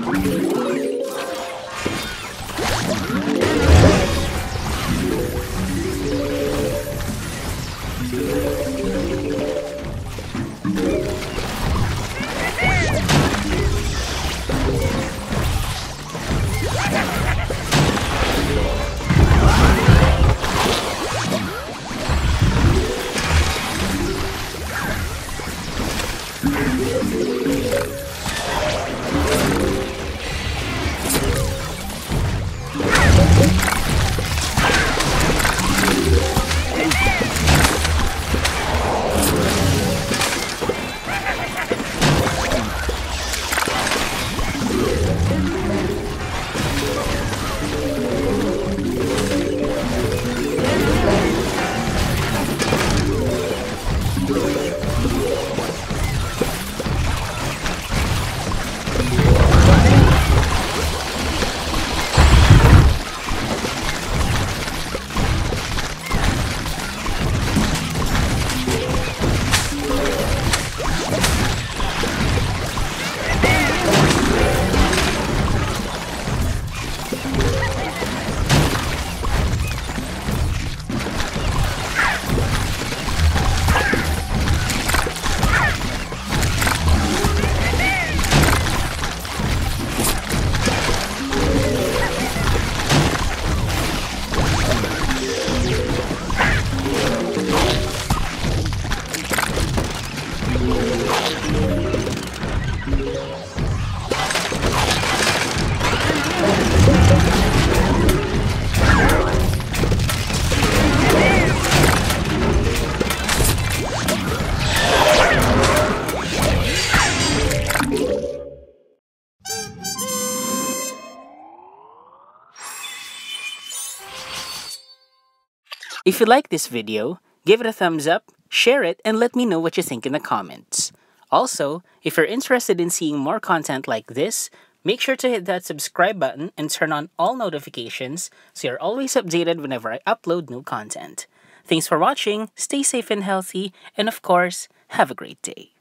If you like this video, give it a thumbs up, share it, and let me know what you think in the comments. Also, if you're interested in seeing more content like this, make sure to hit that subscribe button and turn on all notifications so you're always updated whenever I upload new content. Thanks for watching, stay safe and healthy, and of course, have a great day.